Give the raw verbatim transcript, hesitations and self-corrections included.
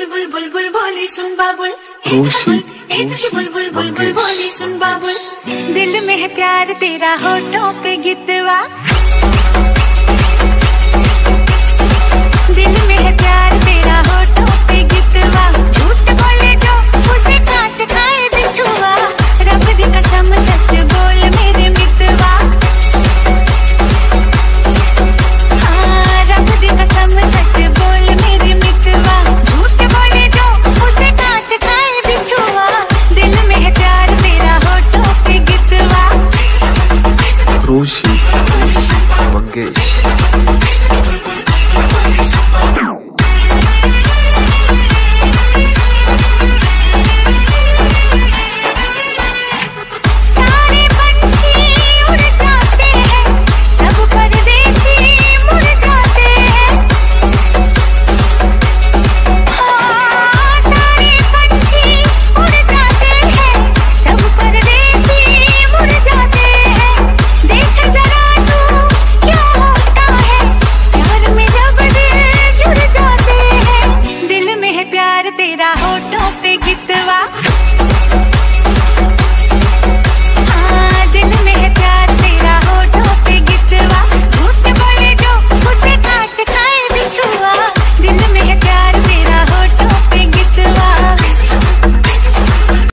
बुलबुल बुलबुल बोली सुन बाबुल, रोशी, बुलबुल बुलबुल बोली सुन बाबुल। दिल में है प्यार तेरा होठों पे गितवा, दिल में है प्यार तेरा होठों पे गितवा। झूठ बोले जो उसे काट खाए बिछुआ, रब दी कसम सच बोल मेरे मितवा। हाँ रब दी कसम सच बोल मेरे मितवा। झूठ बोले जो उसे काट खाए बिछुआ, दिल में है प्यार तेरा होठों पे गितवा। रोशी मंगेश तेरा होठों पे गितवा।